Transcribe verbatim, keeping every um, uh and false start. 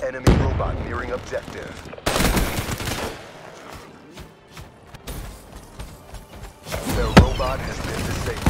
Enemy robot nearing objective. Their robot has been disabled.